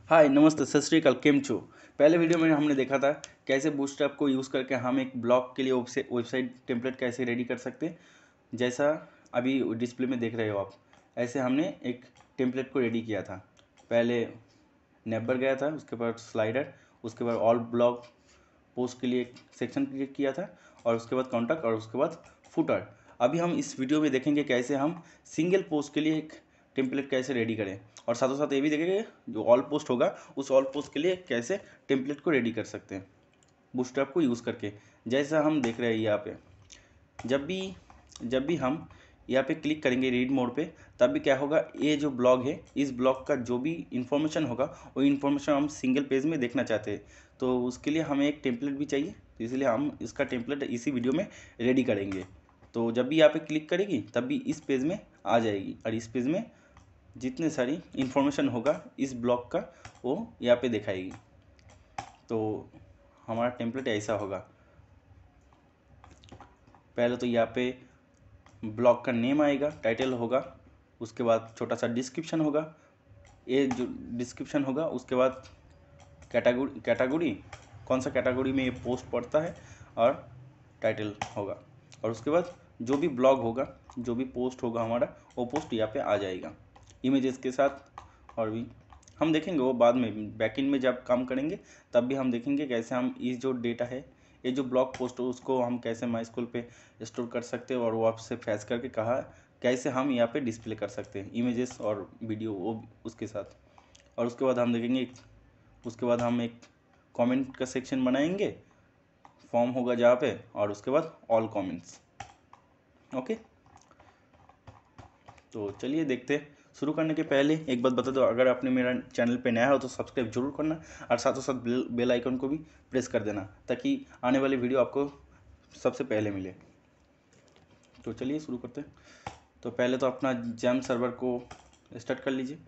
हाय नमस्ते सत श्री अकाल केम छो। पहले वीडियो में हमने देखा था कैसे बूटस्ट्रैप को यूज़ करके हम एक ब्लॉग के लिए वेबसाइट टेम्पलेट कैसे रेडी कर सकते हैं। जैसा अभी डिस्प्ले में देख रहे हो आप, ऐसे हमने एक टेम्पलेट को रेडी किया था। पहले नेबर गया था, उसके बाद स्लाइडर, उसके बाद ऑल ब्लॉग पोस्ट के लिए एक सेक्शन क्रिएट किया था, और उसके बाद कॉन्टैक्ट, और उसके बाद फुटर। अभी हम इस वीडियो में देखेंगे कैसे हम सिंगल पोस्ट के लिए एक टेम्पलेट कैसे रेडी करें, और साथों साथ ये भी देखेंगे जो ऑल पोस्ट होगा उस ऑल पोस्ट के लिए कैसे टेम्पलेट को रेडी कर सकते हैं बूटस्ट्रैप को यूज़ करके। जैसा हम देख रहे हैं यहाँ पे, जब भी हम यहाँ पे क्लिक करेंगे रीड मोड पे, तब भी क्या होगा, ये जो ब्लॉग है इस ब्लॉग का जो भी इंफॉर्मेशन होगा वो इंफॉर्मेशन हम सिंगल पेज में देखना चाहते हैं। तो उसके लिए हमें एक टेम्पलेट भी चाहिए, तो इसलिए हम इसका टेम्पलेट इसी वीडियो में रेडी करेंगे। तो जब भी यहाँ पे क्लिक करेगी तब भी इस पेज में आ जाएगी, और इस पेज में जितने सारी इंफॉर्मेशन होगा इस ब्लॉग का वो यहाँ पे दिखाएगी। तो हमारा टेम्पलेट ऐसा होगा। पहले तो यहाँ पे ब्लॉग का नेम आएगा, टाइटल होगा, उसके बाद छोटा सा डिस्क्रिप्शन होगा। ये जो डिस्क्रिप्शन होगा उसके बाद कैटेगरी कौन सा कैटेगरी में ये पोस्ट पड़ता है, और टाइटल होगा, और उसके बाद जो भी ब्लॉग होगा, जो भी पोस्ट होगा हमारा, वो पोस्ट यहाँ पे आ जाएगा इमेजेस के साथ। और भी हम देखेंगे वो बाद में बैकएंड में जब काम करेंगे तब भी हम देखेंगे कैसे हम इस जो डेटा है, ये जो ब्लॉग पोस्ट हो उसको हम कैसे माईस्क्यूल पे स्टोर कर सकते हैं, और वो आपसे फैच करके कहा कैसे हम यहाँ पे डिस्प्ले कर सकते हैं इमेजेस और वीडियो वो उसके साथ। और उसके बाद हम देखेंगे, उसके बाद हम एक कमेंट का सेक्शन बनाएंगे, फॉर्म होगा जहाँ पे, और उसके बाद ऑल कमेंट्स। ओके, तो चलिए देखते हैं। शुरू करने के पहले एक बात बता दो, अगर आपने मेरा चैनल पे नया हो तो सब्सक्राइब जरूर करना, और साथों साथ बेल आइकन को भी प्रेस कर देना, ताकि आने वाली वीडियो आपको सबसे पहले मिले। तो चलिए शुरू करते हैं। तो पहले तो अपना जैम सर्वर को स्टार्ट कर लीजिए,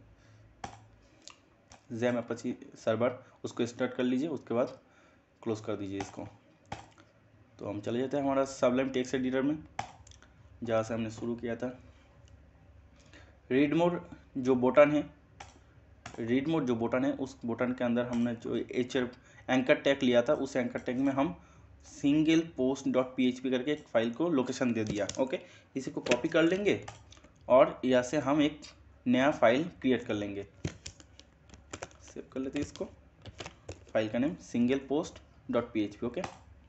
जैम अपाची सर्वर उसको स्टार्ट कर लीजिए, उसके बाद क्लोज कर दीजिए इसको। तो हम चले जाते हैं हमारा सबलाइम टेक्स्ट एडिटर में, जहाँ से हमने शुरू किया था। रीड मोड जो बटन है, रीड मोड जो बटन है, उस बटन के अंदर हमने जो एंकर टैग लिया था, उस एंकर टैग में हम सिंगल पोस्ट डॉट PHP करके एक फाइल को लोकेशन दे दिया। ओके, इसी को कॉपी कर लेंगे और यहाँ से हम एक नया फाइल क्रिएट कर लेंगे। सेव कर लेते हैं इसको, फाइल का name single post dot PHP। Okay,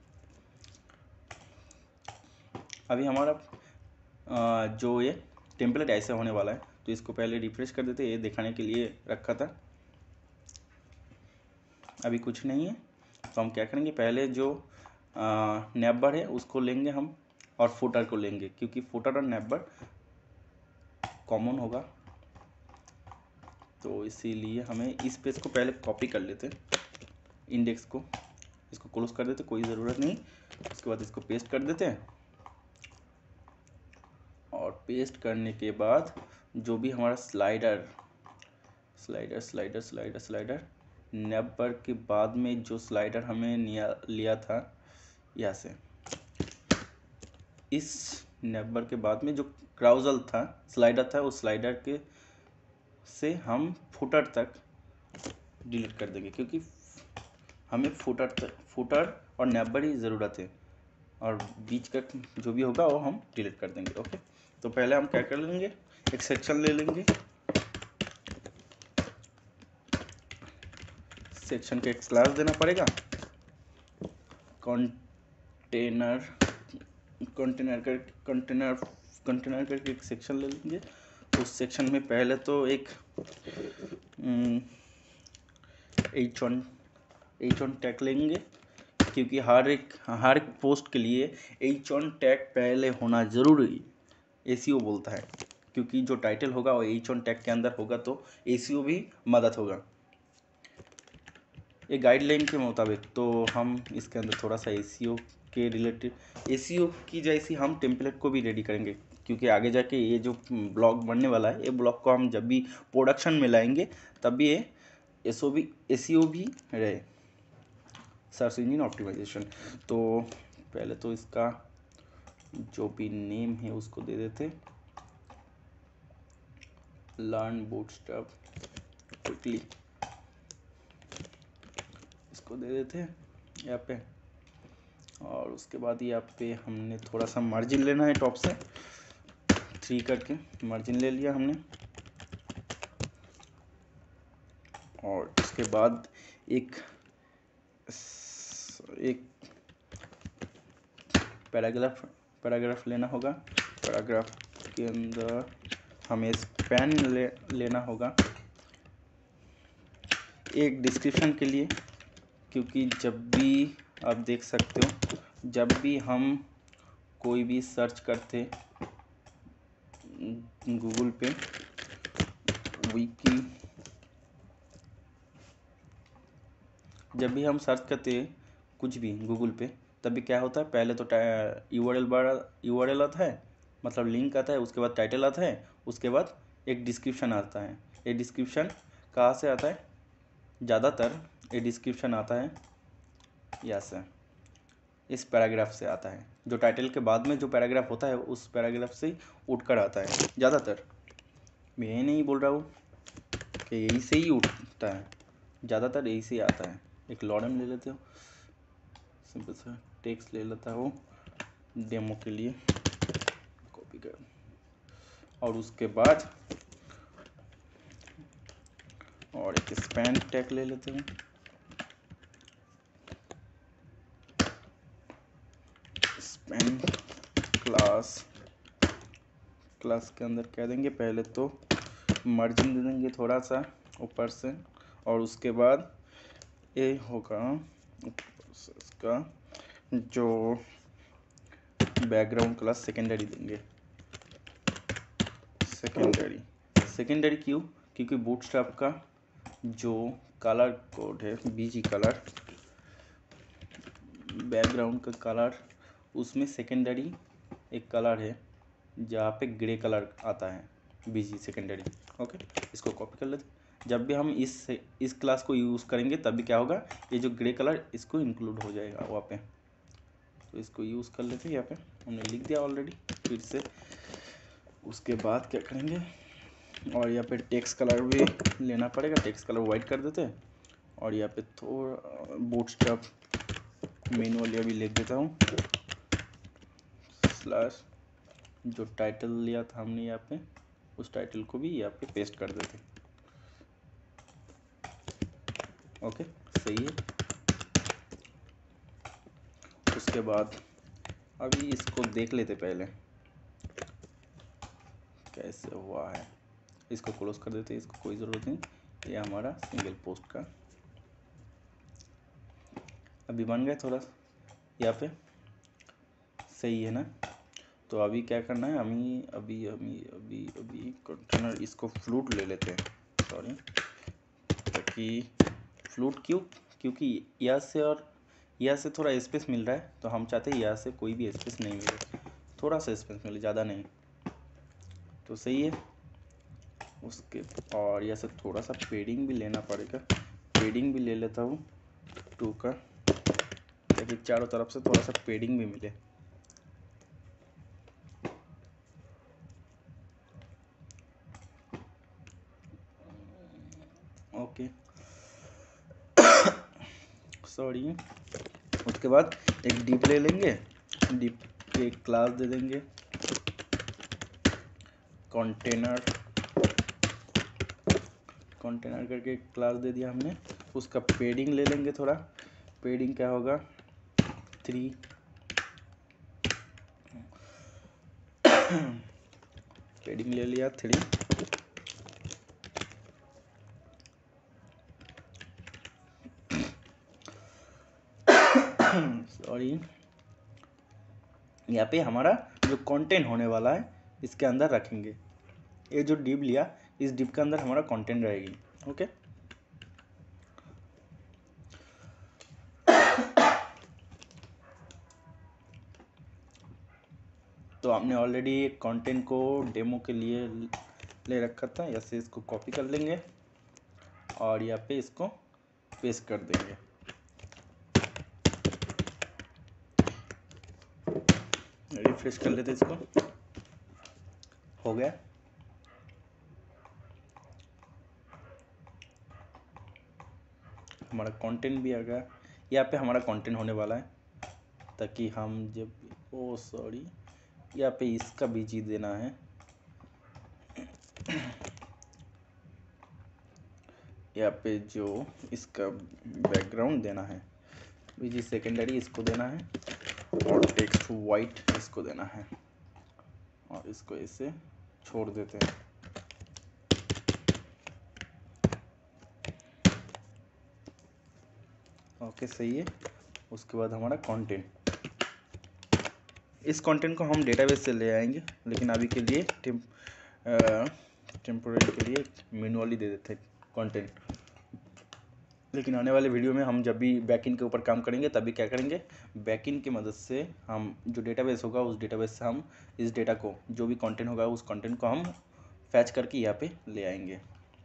अभी हमारा जो ये टेम्पलेट ऐसा होने वाला है, तो इसको पहले रिफ्रेश कर देते हैं, ये दिखाने के लिए रखा था। अभी कुछ नहीं है, तो हम क्या करेंगे, पहले जो नेबर है उसको लेंगे हम, और फुटर को लेंगे, क्योंकि फुटर और नेबर कॉमन होगा। तो इसीलिए हमें इस पेज को पहले कॉपी कर लेते हैं, इंडेक्स को, इसको क्लोज कर देते, कोई ज़रूरत नहीं। उसके बाद इसको पेस्ट कर देते हैं, और पेस्ट करने के बाद जो भी हमारा स्लाइडर नेबर के बाद में जो स्लाइडर हमें लिया था, यहाँ से इस नेबर के बाद में जो क्राउजल था, स्लाइडर था, उस स्लाइडर के से हम फुटर तक डिलीट कर देंगे, क्योंकि हमें फुटर और नेबर ही ज़रूरत है, और बीच का जो भी होगा वो हम डिलीट कर देंगे। ओके, तो पहले हम क्या कर लेंगे, एक सेक्शन ले लेंगे, सेक्शन का एक क्लास देना पड़ेगा, कंटेनर करके एक सेक्शन ले लेंगे। उस सेक्शन में पहले तो एक H1 टैग लेंगे, क्योंकि हर एक पोस्ट के लिए H1 टैग पहले होना ज़रूरी SEO बोलता है, क्योंकि जो टाइटल होगा वो H1 टैग के अंदर होगा, तो SEO भी मदद होगा ये गाइडलाइन के मुताबिक। तो हम इसके अंदर थोड़ा सा SEO के रिलेटेड SEO की जैसी हम टेम्पलेट को भी रेडी करेंगे, क्योंकि आगे जाके ये जो ब्लॉग बनने वाला है, ये ब्लॉग को हम जब भी प्रोडक्शन में लाएंगे तब भी ये SEO भी रहे, सर्च इंजन ऑप्टिमाइजेशन। तो पहले तो इसका जो भी नेम है उसको दे देते, लर्न बूटस्ट्रैप क्विकली। इसको दे देते हैं यहाँ पे। और उसके बाद यहाँ पे हमने थोड़ा सा मार्जिन लेना है, टॉप से 3 करके मार्जिन ले लिया हमने। और उसके बाद एक पैराग्राफ लेना होगा। पैराग्राफ के अंदर हमें स्पैन लेना होगा एक डिस्क्रिप्शन के लिए, क्योंकि जब भी आप देख सकते हो, जब भी हम कोई भी सर्च करते गूगल पे जब भी हम सर्च करते हैं कुछ भी गूगल पे, तभी क्या होता है, पहले तो यूआरएल आता है, मतलब लिंक आता है, उसके बाद टाइटल आता है, उसके बाद एक डिस्क्रिप्शन आता है। ये डिस्क्रिप्शन कहाँ से आता है? ज़्यादातर ये डिस्क्रिप्शन आता है यहाँ से, इस पैराग्राफ से आता है। जो टाइटल के बाद में जो पैराग्राफ होता है उस पैराग्राफ से उठकर आता है ज़्यादातर। मैं ये नहीं बोल रहा हूँ कि यही से ही उठता है, ज़्यादातर यही से आता है। एक लॉरेम ले लेते हो, सिंपल सा टेक्स्ट ले लेता हूँ डेमो के लिए, कॉपी कर। और उसके बाद और एक स्पैन टैग ले लेते हैं। स्पैन क्लास के अंदर क्या देंगे, पहले तो मार्जिन दे देंगे थोड़ा सा ऊपर से, और उसके बाद ये होगा इसका जो बैकग्राउंड क्लास सेकेंडरी देंगे। सेकेंडरी क्यों? क्योंकि बूटस्ट्रैप का जो कलर कोड है, बीजी कलर, बैकग्राउंड का कलर, उसमें सेकेंडरी एक कलर है जहाँ पे ग्रे कलर आता है, बीजी सेकेंडरी। ओके, इसको कॉपी कर लेते। जब भी हम इस क्लास को यूज़ करेंगे तभी क्या होगा, ये जो ग्रे कलर इसको इंक्लूड हो जाएगा वहाँ पे। तो इसको यूज़ कर लेते हैं, यहाँ पे हमने लिख दिया ऑलरेडी फिर से। उसके बाद क्या करेंगे, और यहाँ पे टेक्स्ट कलर भी लेना पड़ेगा, टेक्स्ट कलर वाइट कर देते हैं। और यहाँ पे थोड़ा बूटस्ट्रैप मैनुअल अभी लिख देता हूँ, स्लैश जो टाइटल लिया था हमने यहाँ पे, उस टाइटल को भी यहाँ पे पेस्ट कर देते हैं। ओके, सही है। उसके बाद अभी इसको देख लेते पहले कैसे हुआ है। इसको क्लोज कर देते, इसको कोई ज़रूरत नहीं, ये हमारा सिंगल पोस्ट का अभी बन गया थोड़ा यहाँ पे, सही है ना। तो अभी क्या करना है, अभी कंटेनर, इसको फ्लूट ले लेते हैं, सॉरी, ताकि फ्लूट क्यों, क्योंकि यहाँ से और यहाँ से थोड़ा स्पेस मिल रहा है, तो हम चाहते हैं यहाँ से कोई भी स्पेस नहीं मिले, थोड़ा सा स्पेस मिले, ज़्यादा नहीं। तो सही है। उसके और यहाँ से थोड़ा सा पेडिंग भी लेना पड़ेगा, पेडिंग भी ले लेता हूँ 2 का, ताकि चारों तरफ से थोड़ा सा पेडिंग भी मिले। Okay, sorry. उसके बाद एक डिप ले लेंगे, डिप के एक क्लास दे देंगे कंटेनर करके एक क्लास दे दिया हमने। उसका पेडिंग ले लेंगे थोड़ा, पेडिंग क्या होगा 3, पेडिंग ले लिया 3। सॉरी, यहाँ पे हमारा जो कंटेंट होने वाला है इसके अंदर रखेंगे। ये जो डिप लिया, इस डिप के अंदर हमारा कंटेंट रहेगी। ओके, तो आपने ऑलरेडी कंटेंट को डेमो के लिए ले रखा था, ऐसे इसको कॉपी कर लेंगे और यहाँ पे इसको पेस्ट कर देंगे। रिफ्रेश कर लेते इसको, हो गया। हमारा कंटेंट भी आ गया, यहाँ पे हमारा कंटेंट होने वाला है, ताकि हम जब यहाँ पे इसका बीजी देना है, यहाँ पे जो इसका बैकग्राउंड देना है बीजी सेकेंडरी इसको देना है, और टेक्स्ट वाइट इसको देना है, और इसको ऐसे छोड़ देते हैं। ओके सही है। उसके बाद हमारा कंटेंट, इस कंटेंट को हम डेटाबेस से ले आएंगे, लेकिन अभी के लिए टेम्पोररी के लिए मैनुअली दे देते हैं कंटेंट। लेकिन आने वाले वीडियो में हम जब भी बैकएंड के ऊपर काम करेंगे तभी क्या करेंगे, बैकएंड की मदद से हम जो डेटाबेस होगा उस डेटाबेस से हम इस डेटा को, जो भी कंटेंट होगा उस कंटेंट को हम फैच करके यहाँ पे ले आएंगे।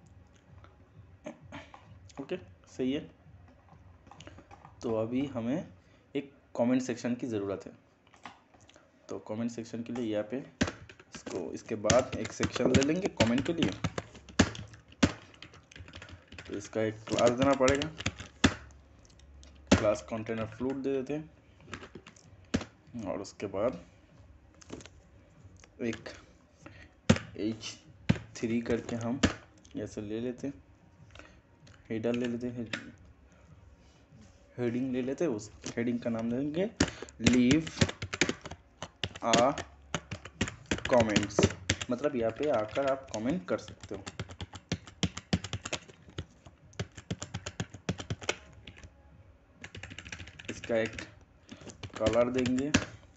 ओके सही है। तो अभी हमें एक कमेंट सेक्शन की ज़रूरत है, तो कमेंट सेक्शन के लिए यहाँ पे इसके बाद एक सेक्शन ले लेंगे कमेंट के लिए। तो इसका एक क्लास देना पड़ेगा, क्लास कंटेनर फ्लूट दे देते हैं, और उसके बाद एक h3 करके हम ऐसे ले लेते हैं, हेडर ले लेते हैं, हेडिंग ले लेते हैं। उस हेडिंग का नाम देंगे लीव आ कमेंट्स, मतलब यहाँ पे आकर आप कमेंट कर सकते हो। इसका एक कलर देंगे,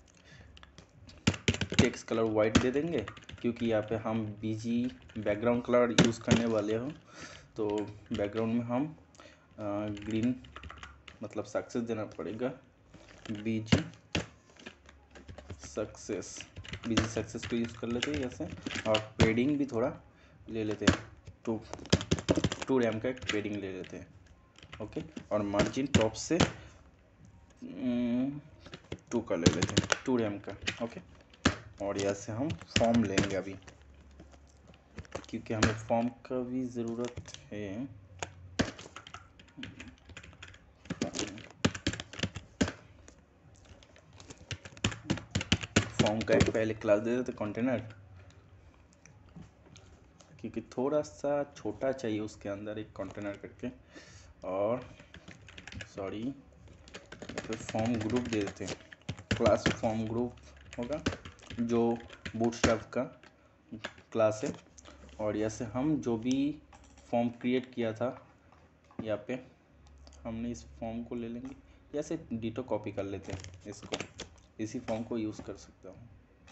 टेक्स्ट कलर वाइट दे देंगे, क्योंकि यहाँ पे हम बीजी बैकग्राउंड कलर यूज़ करने वाले हो। तो बैकग्राउंड में हम ग्रीन मतलब सक्सेस देना पड़ेगा, बीजी सक्सेस को यूज़ कर लेते हैं ऐसे, और पेडिंग भी थोड़ा ले लेते हैं, 2 रैम का एक पेडिंग ले लेते हैं। ओके, और मार्जिन टॉप से 2 का ले लेते हैं, 2 रैम का। ओके, और यहाँ से हम फॉर्म लेंगे अभी, क्योंकि हमें फॉर्म का भी ज़रूरत है। फॉर्म का एक पहले क्लास दे देते कंटेनर, क्योंकि थोड़ा सा छोटा चाहिए उसके अंदर एक कंटेनर करके, और फिर फॉर्म ग्रुप दे देते हैं, क्लास फॉर्म ग्रुप होगा जो बूटस्ट्रैप का क्लास है। और यहाँ से हम जो भी फॉर्म क्रिएट किया था यहाँ पे हमने इस फॉर्म को ले लेंगे, या से डिटो कॉपी कर लेते हैं, इसको इसी फॉर्म को यूज़ कर सकता हूँ।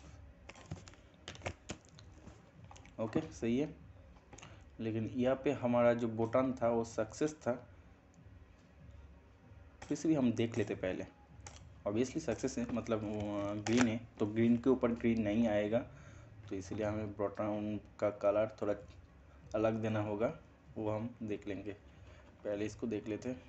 ओके सही है। लेकिन यहाँ पे हमारा जो बटन था वो सक्सेस था, तो इसे भी हम देख लेते पहले। ऑब्वियसली सक्सेस है मतलब ग्रीन है, तो ग्रीन के ऊपर ग्रीन नहीं आएगा, तो इसलिए हमें बटन का कलर थोड़ा अलग देना होगा, वो हम देख लेंगे। पहले इसको देख लेते हैं।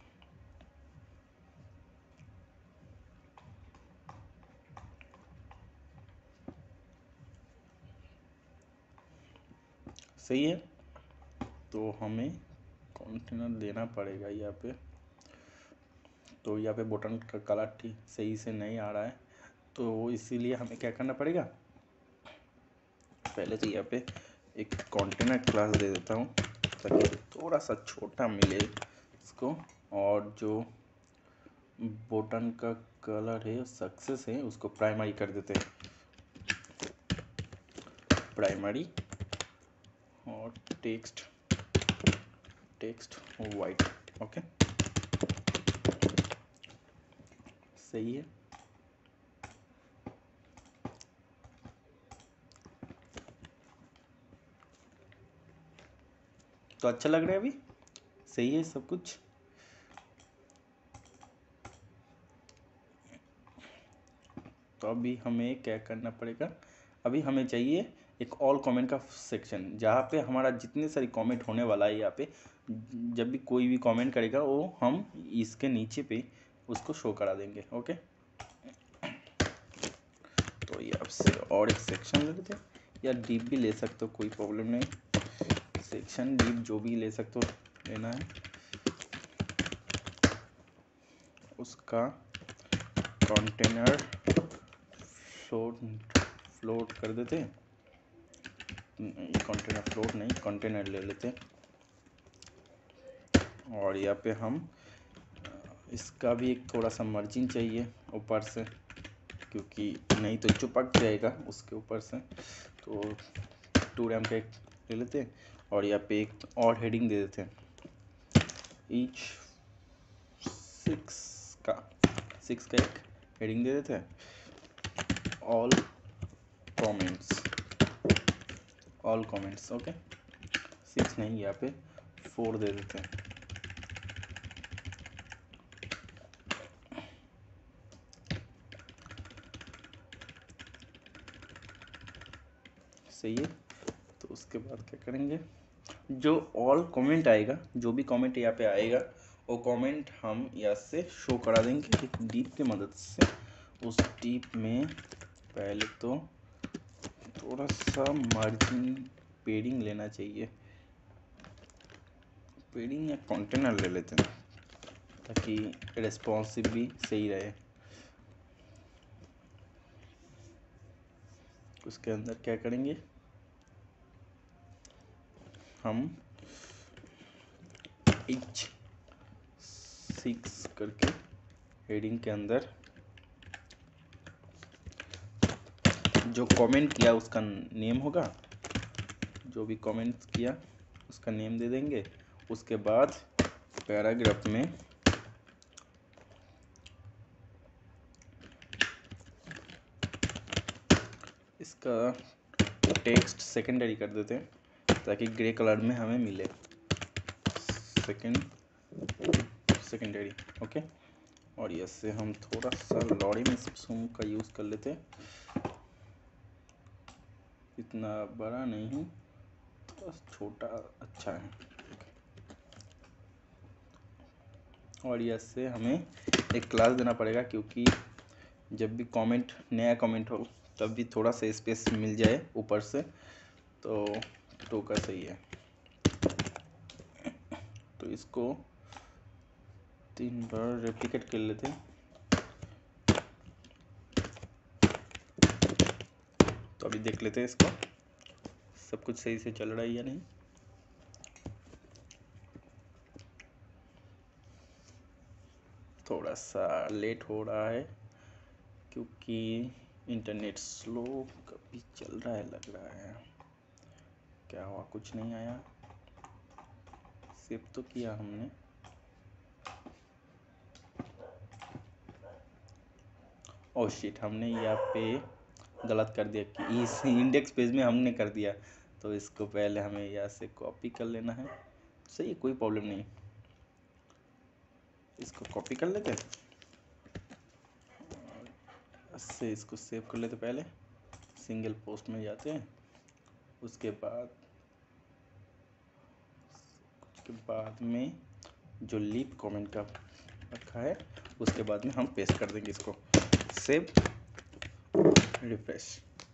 सही है, तो हमें कंटेनर देना पड़ेगा यहाँ पे। तो यहाँ पे बटन का कलर ठीक सही से नहीं आ रहा है, तो इसीलिए हमें क्या करना पड़ेगा, पहले तो यहाँ पे एक कंटेनर क्लास दे देता हूँ ताकि थोड़ा सा छोटा मिले इसको, और जो बटन का कलर है सक्सेस है उसको प्राइमरी कर देते हैं, प्राइमरी, और टेक्स्ट वाइट। ओके सही है। तो अच्छा लग रहा है अभी, सही है सब कुछ। तो अभी हमें क्या करना पड़ेगा, अभी हमें चाहिए एक ऑल कमेंट का सेक्शन, जहाँ पे हमारा जितने सारी कमेंट होने वाला है, यहाँ पे जब भी कोई भी कमेंट करेगा वो हम इसके नीचे पे उसको शो करा देंगे। ओके, तो ये आपसे और एक सेक्शन ले लेते हैं, या डीप भी ले सकते हो, कोई प्रॉब्लम नहीं, सेक्शन डीप जो भी ले सकते हो लेना है। उसका कंटेनर फ्लोट कर देते हैं। कंटेनर फ्लोट नहीं, कंटेनर ले लेते हैं। और यहाँ पे हम इसका भी एक थोड़ा सा मार्जिन चाहिए ऊपर से, क्योंकि नहीं तो चिपक जाएगा उसके ऊपर से। तो 2 रैम का एक ले लेते हैं और यहाँ पे एक और हेडिंग दे देते हैं, ईच 6 का एक हेडिंग दे देते हैं, ऑल कमेंट्स। ओके, 6 नहीं, यहाँ पे 4 दे देते हैं। सही है। तो उसके बाद क्या करेंगे, जो ऑल कमेंट आएगा, जो भी कमेंट यहाँ पे आएगा, वो कमेंट हम यहाँ से शो करा देंगे एक डीप की मदद से। उस डीप में पहले तो थोड़ा सा मार्जिन पेडिंग लेना चाहिए, पेडिंग या कंटेनर ले लेते हैं ताकि रेस्पॉन्सिव भी सही रहे। उसके अंदर क्या करेंगे, हम H6 करके हेडिंग के अंदर जो कमेंट किया उसका नेम होगा, जो भी कमेंट किया उसका नेम दे देंगे। उसके बाद पैराग्राफ में इसका टेक्स्ट सेकेंडरी कर देते हैं ताकि ग्रे कलर में हमें मिले, सेकेंडरी। ओके, और इससे हम थोड़ा सा लॉरिम इप्सम का यूज़ कर लेते हैं, इतना बड़ा नहीं, थोड़ा छोटा अच्छा है। और इससे हमें एक क्लास देना पड़ेगा, क्योंकि जब भी कमेंट, नया कमेंट हो, तब भी थोड़ा सा स्पेस मिल जाए ऊपर से, तो का सही है। तो इसको 3 बार रेप्लिकेट कर लेते हैं। तो अभी देख लेते हैं इसको सब कुछ सही से चल रहा है या नहीं। थोड़ा सा लेट हो रहा है क्योंकि इंटरनेट स्लो कभी चल रहा है, लग रहा है। क्या हुआ, कुछ नहीं आया, सेव तो किया हमने। ओह शिट, हमने यहाँ पे गलत कर दिया कि इस इंडेक्स पेज में हमने कर दिया। तो इसको पहले हमें यहाँ से कॉपी कर लेना है। सही है, कोई प्रॉब्लम नहीं, इसको कॉपी कर लेते हैं, इससे इसको सेव कर लेते। पहले सिंगल पोस्ट में जाते हैं, उसके बाद में जो लीप कमेंट का रखा है उसके बाद में हम पेस्ट कर देंगे इसको, सेव, रिफ्रेश।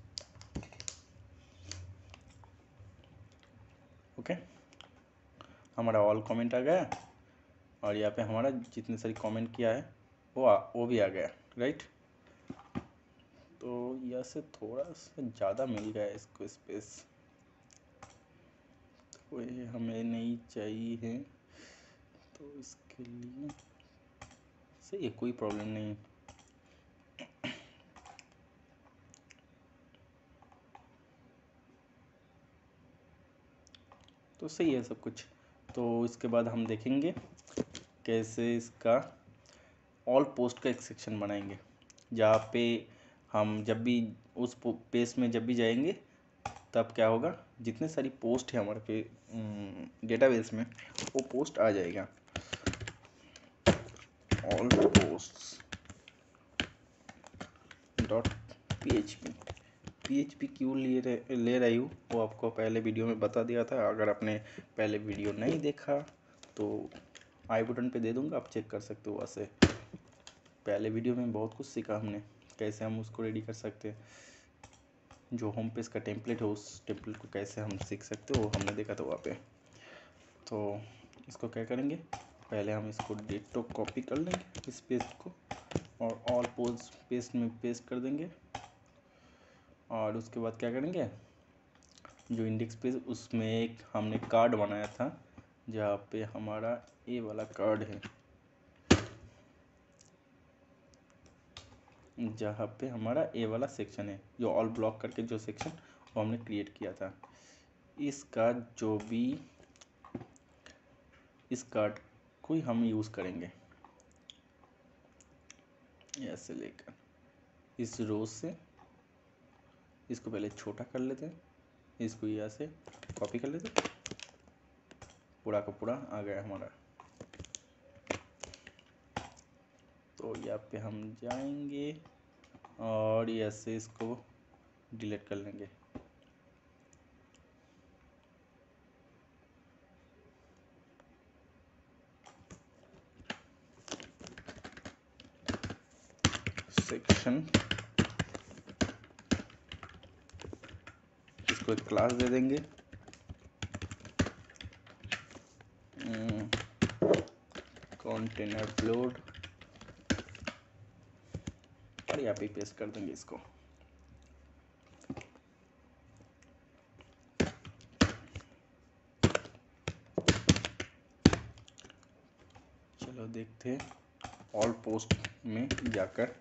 ओके, हमारा ऑल कमेंट आ गया और यहाँ पे हमारा जितने सारी कमेंट किया है वो भी आ गया, राइट। तो यहाँ से थोड़ा सा ज़्यादा मिल गया इसको स्पेस, तो ये हमें नहीं चाहिए, तो इसके लिए सही है, कोई प्रॉब्लम नहीं। तो सही है सब कुछ। तो इसके बाद हम देखेंगे कैसे इसका ऑल पोस्ट का एक सेक्शन बनाएंगे, जहाँ पे हम जब भी उस पेज में जब भी जाएंगे तब क्या होगा, जितने सारी पोस्ट है हमारे पे डेटाबेस में, वो पोस्ट आ जाएगा। ऑल पोस्ट्स डॉट PHP क्यों ले रही हूँ वो आपको पहले वीडियो में बता दिया था। अगर आपने पहले वीडियो नहीं देखा तो आई बटन पे दे दूँगा, आप चेक कर सकते हो। वैसे पहले वीडियो में बहुत कुछ सीखा हमने, कैसे हम उसको रेडी कर सकते हैं, जो होम पेज का टेम्पलेट है उस टेम्पलेट को कैसे हम सीख सकते हो, वो हमने देखा था वहाँ पे। तो इसको क्या करेंगे, पहले हम इसको डिटो कॉपी कर लेंगे इस पेस्ट को और ऑल पेस्ट में पेस्ट कर देंगे। और उसके बाद क्या करेंगे, जो इंडेक्स पेज उसमें एक हमने कार्ड बनाया था जहाँ पे हमारा ए वाला कार्ड है, जहाँ पे हमारा ए वाला सेक्शन है, जो ऑल ब्लॉक करके जो सेक्शन वो हमने क्रिएट किया था, इसका जो भी इस कार्ड को हम यूज़ करेंगे। ऐसे लेकर इस रो से इसको पहले छोटा कर लेते हैं, इसको यहाँ से कॉपी कर लेते हैं, पूरा का पूरा आ गया हमारा। तो यहाँ पे हम जाएंगे और ऐसे इसको डिलीट कर लेंगे। सेक्शन, इसको एक क्लास दे देंगे, कंटेनर अपलोड, और यहाँ पे पेस्ट कर देंगे इसको। चलो देखते हैं ऑल पोस्ट में जाकर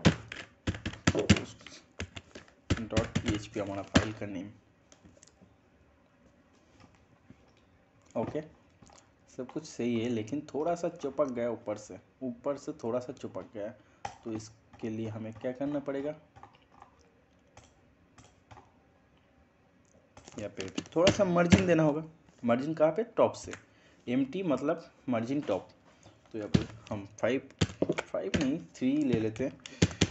.php हमारा फाइल का नेम। ओके, सब कुछ सही है, लेकिन थोड़ा सा चिपक गया ऊपर से थोड़ा सा चिपक गया। तो इसके लिए हमें क्या करना पड़ेगा, यहाँ पे थोड़ा सा मार्जिन देना होगा। मार्जिन कहाँ पे, टॉप से, एम्प्टी मतलब मार्जिन टॉप। तो यहाँ पे हम 5 नहीं 3 ले लेते हैं।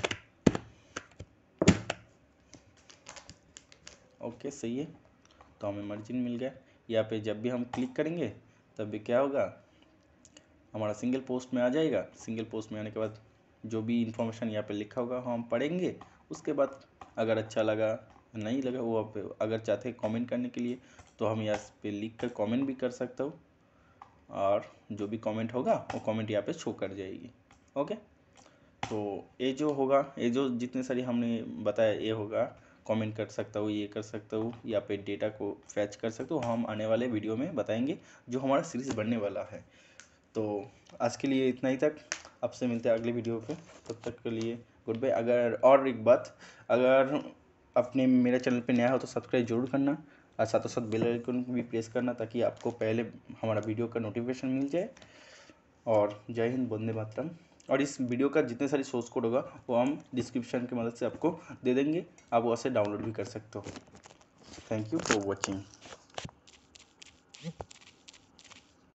ओके सही है, तो हमें मार्जिन मिल गया। यहाँ पे जब भी हम क्लिक करेंगे तब भी क्या होगा, हमारा सिंगल पोस्ट में आ जाएगा। सिंगल पोस्ट में आने के बाद जो भी इंफॉर्मेशन यहाँ पे लिखा होगा हम पढ़ेंगे। उसके बाद अगर अच्छा लगा नहीं लगा, वो आप अगर चाहते हैं कमेंट करने के लिए तो हम यहाँ पे लिख कर कमेंट भी कर सकता हूँ, और जो भी कमेंट होगा वो कमेंट यहाँ पे शो कर जाएगी। ओके, तो ये जो होगा, ये जो जितने सारी हमने बताया ये होगा, कमेंट कर सकता हूँ, ये कर सकता हूँ, या पे डेटा को फैच कर सकता हूँ। हम आने वाले वीडियो में बताएंगे जो हमारा सीरीज़ बनने वाला है। तो आज के लिए इतना ही तक, आपसे मिलते हैं अगले वीडियो पे, तब तक के लिए गुड बाय। अगर और एक बात, अगर अपने मेरे चैनल पे नया हो तो सब्सक्राइब जरूर करना, और साथों साथ बेल आइकन को भी प्रेस करना ताकि आपको पहले हमारा वीडियो का नोटिफिकेशन मिल जाए। और जय हिंद, वंदे मातरम। और इस वीडियो का जितने सारी सोर्स कोड होगा वो हम डिस्क्रिप्शन की मदद से आपको दे देंगे, आप वहाँ से डाउनलोड भी कर सकते हो। Thank you for watching.